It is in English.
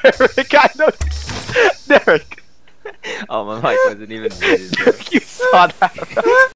Derek, I know. Derek. Oh, my mic wasn't even muted. Derek, you saw that.